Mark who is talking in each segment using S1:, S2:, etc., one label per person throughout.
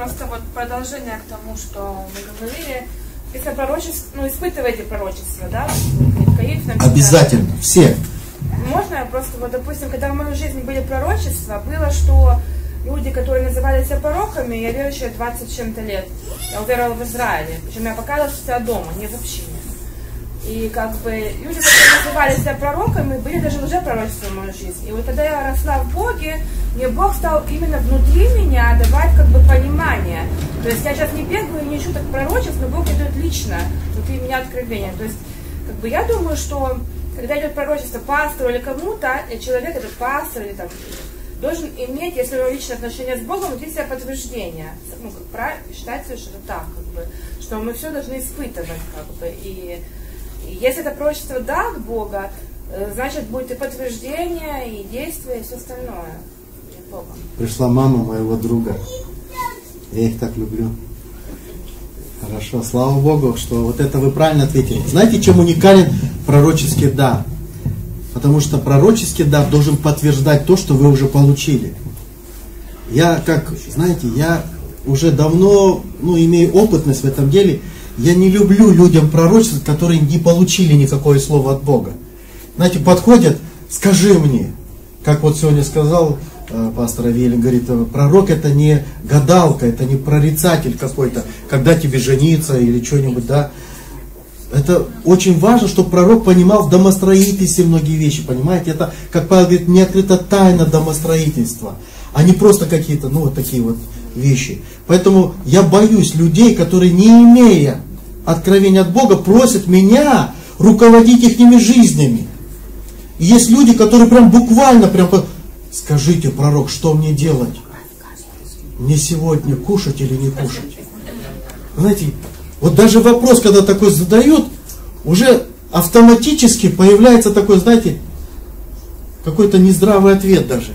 S1: просто вот продолжение к тому, что мы говорили. Если пророчество, испытываете пророчество, да?
S2: Обязательно, все.
S1: Можно просто, вот, допустим, когда в моей жизни были пророчества, было, что люди, которые называли себя пророками, я верующая 20 с чем-то лет, я уверовала в Израиле, причем я показывала себя дома, не в общине. И как бы люди, которые называли себя пророками, были даже лжепророчества в моей жизни. И вот когда я росла в Боге, мне Бог стал именно внутри меня давать как бы понимание. То есть я сейчас не бегаю и не ищу так пророчеств, но Бог мне дает лично внутри меня откровение. То есть как бы я думаю, что когда идет пророчество пастору или кому-то, человек, этот пастор или там, должен иметь, если у него личное отношение с Богом, внутри себя подтверждение. Ну, как считается, что это так, как бы, что мы все должны испытывать, как бы, и если это пророчество да от Бога, значит будет и подтверждение, и действие, и все остальное.
S2: Пришла мама моего друга. Я их так люблю. Хорошо, слава Богу, что вот это вы правильно ответили. Знаете, чем уникален пророческий дар? Потому что пророческий дар должен подтверждать то, что вы уже получили. Я, знаете, я уже давно, имею опытность в этом деле. Я не люблю людям пророчеств, которые не получили никакое слово от Бога. Знаете, подходят, скажи мне, как вот сегодня сказал пастор Авелин, говорит, пророк это не гадалка, это не прорицатель какой-то, когда тебе жениться или что-нибудь, да. Это очень важно, чтобы пророк понимал в домостроительстве многие вещи, понимаете? Это, как Павел говорит, не открыта тайна домостроительства, а не просто какие-то, вот такие вот вещи. Поэтому я боюсь людей, которые, не имея откровения от Бога, просят меня руководить ихними жизнями. И есть люди, которые прям буквально, скажите, пророк, что мне делать? Мне сегодня кушать или не кушать? Знаете, вот даже вопрос, когда такой задают, уже автоматически появляется такой, знаете, какой-то нездравый ответ даже.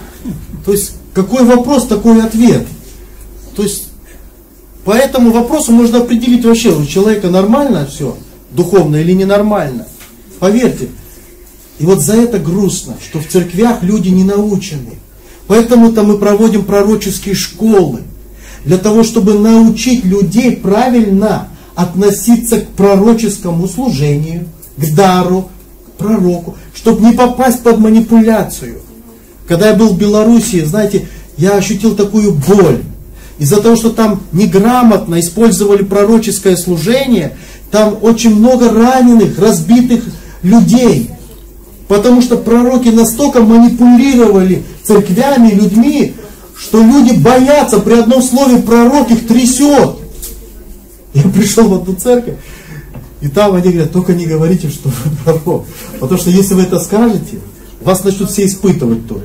S2: То есть, какой вопрос, такой ответ. То есть, по этому вопросу можно определить вообще, у человека нормально все, духовно или ненормально. Поверьте. И вот за это грустно, что в церквях люди не научены. Поэтому-то мы проводим пророческие школы. Для того, чтобы научить людей правильно относиться к пророческому служению, к дару, к пророку, чтобы не попасть под манипуляцию. Когда я был в Белоруссии, знаете, я ощутил такую боль. Из-за того, что там неграмотно использовали пророческое служение, там очень много раненых, разбитых людей. Потому что пророки настолько манипулировали церквями, людьми, что люди боятся, при одном слове пророк их трясет. Я пришел в одну церковь, и там они говорят, только не говорите, что вы пророк. Потому что если вы это скажете, вас начнут все испытывать тут.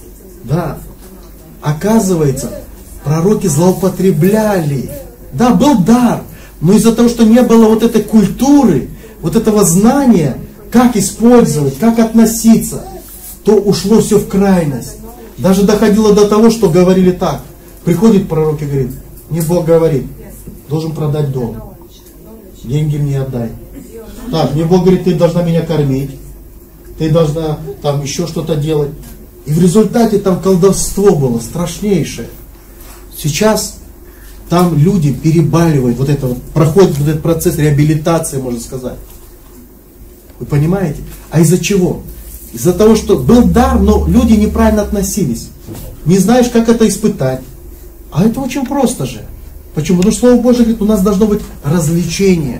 S2: Да. Оказывается, пророки злоупотребляли. Да, был дар, но из-за того, что не было вот этой культуры, вот этого знания, как использовать, как относиться, то ушло все в крайность. Даже доходило до того, что говорили так. Приходит пророк и говорит, мне Бог говорит, должен продать дом. Деньги мне отдай. Так, мне Бог говорит, ты должна меня кормить. Ты должна там еще что-то делать. И в результате там колдовство было страшнейшее. Сейчас там люди перебаливают, вот это вот, проходит вот этот процесс реабилитации, можно сказать. Вы понимаете? А из-за чего? Из-за того, что был дар, но люди неправильно относились. Не знаешь, как это испытать. А это очень просто же. Почему? Потому что Слово Божие говорит, у нас должно быть развлечение.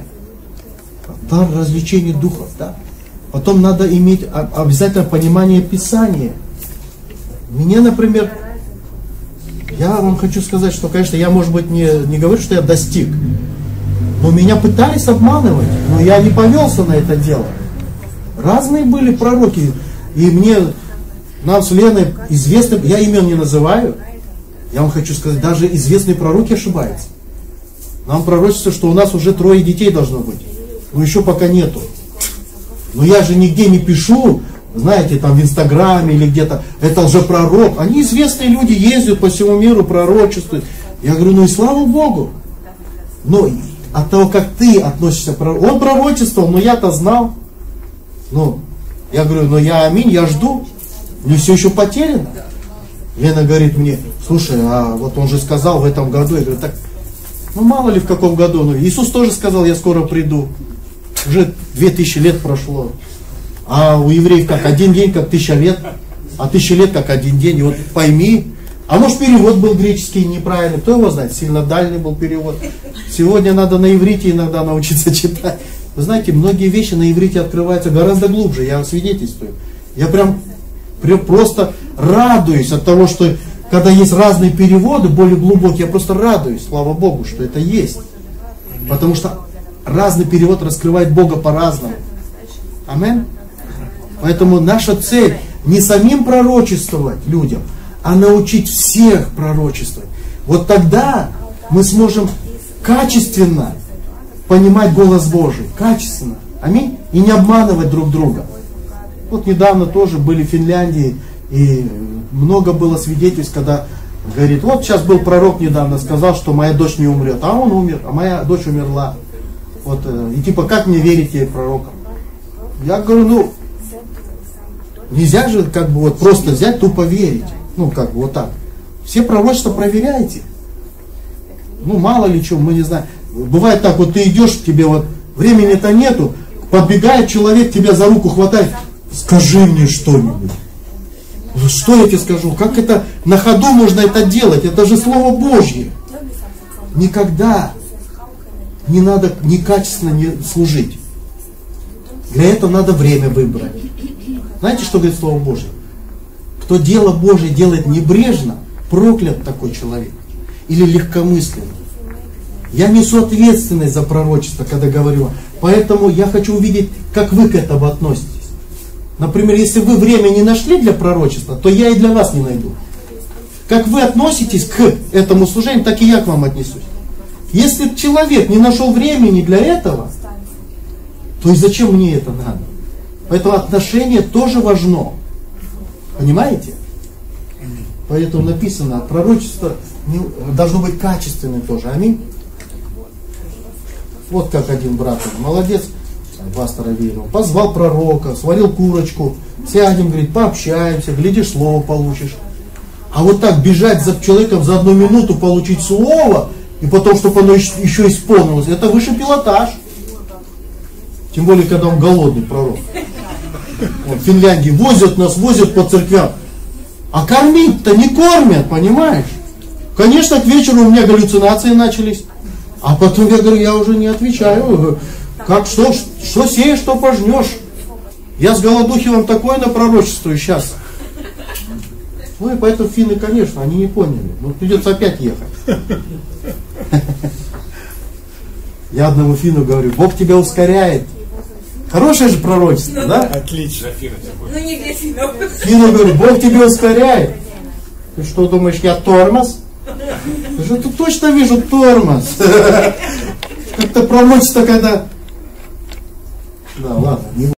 S2: Дар развлечения духов. Да? Потом надо иметь обязательно понимание Писания. Мне, например, я вам хочу сказать, что, конечно, я, может быть, не говорю, что я достиг. Но меня пытались обманывать. Но я не повелся на это дело. Разные были пророки. И нам с Леной известны, я имен не называю. Я вам хочу сказать, даже известные пророки ошибаются. Нам пророчится, что у нас уже 3 детей должно быть. Но еще пока нету. Но я же нигде не пишу, знаете, там в Инстаграме или где-то, это лжепророк. Они известные люди, ездят по всему миру, пророчествуют. Я говорю, и слава Богу. Но от того, как ты относишься к пророку, он пророчествовал, но я-то знал. Я говорю, я аминь, я жду. Не все еще потеряно. Лена говорит мне, слушай, а вот он же сказал в этом году. Я говорю, так, ну мало ли в каком году. Ну, Иисус тоже сказал, я скоро приду. Уже 2000 лет прошло. А у евреев как один день, как 1000 лет. А 1000 лет как один день. И вот пойми. А может перевод был греческий неправильный. Кто его знает? Сильно дальний был перевод. Сегодня надо на иврите иногда научиться читать. Вы знаете, многие вещи на иврите открываются гораздо глубже. Я вам свидетельствую. Я прям просто радуюсь от того, что когда есть разные переводы, более глубокие, я просто радуюсь, слава Богу, что это есть. Потому что разный перевод раскрывает Бога по-разному. Аминь. Поэтому наша цель не самим пророчествовать людям, а научить всех пророчествовать. Вот тогда мы сможем качественно понимать голос Божий. Качественно. Аминь. И не обманывать друг друга. Вот недавно тоже были в Финляндии, и много было свидетельств, когда говорит, вот сейчас был пророк недавно, сказал, что моя дочь не умрет, а он умер, а моя дочь умерла. Вот, и типа, как мне верить ей пророкам? Я говорю, ну, нельзя же как бы вот просто взять, тупо верить. Ну, как бы вот так. Все пророчества проверяйте. Ну, мало ли что, мы не знаем. Бывает так, вот ты идешь, тебе вот времени-то нету, подбегает человек, тебя за руку хватает. Скажи мне что-нибудь. Что я тебе скажу? Как это на ходу можно это делать? Это же Слово Божье. Никогда не надо некачественно не служить. Для этого надо время выбрать. Знаете, что говорит Слово Божье? Кто дело Божье делает небрежно, проклят такой человек. Или легкомысленно. Я несу ответственность за пророчество, когда говорю. Поэтому я хочу увидеть, как вы к этому относитесь. Например, если вы время не нашли для пророчества, то я и для вас не найду. Как вы относитесь к этому служению, так и я к вам отнесусь. Если человек не нашел времени для этого, то и зачем мне это надо? Поэтому отношение тоже важно. Понимаете? Поэтому написано, пророчество должно быть качественным тоже. Аминь. Вот как один брат, молодец, пастора верил, позвал пророка, сварил курочку, сядем, говорит, пообщаемся, глядишь, слово получишь. А вот так бежать за человеком за 1 минуту, получить слово, и потом, чтобы оно еще исполнилось, это выше пилотаж. Тем более, когда он голодный пророк. Вот в Финляндии возят нас, возят по церквям. А кормить-то не кормят, понимаешь? Конечно, к вечеру у меня галлюцинации начались. А потом я говорю, я уже не отвечаю. Как, что сеешь, что пожнешь. Я с голодухи вам такое напророчествую сейчас. Ну и поэтому финны, конечно, они не поняли. Ну придется опять ехать. Я одному финну говорю, Бог тебя ускоряет. Хорошее же пророчество, да?
S3: Отлично.
S1: Ну не для финнов.
S2: Финну говорю, Бог тебя ускоряет. Ты что думаешь, я тормоз? Я же тут точно вижу тормоз. Как-то пророчество, когда... Да, ладно, не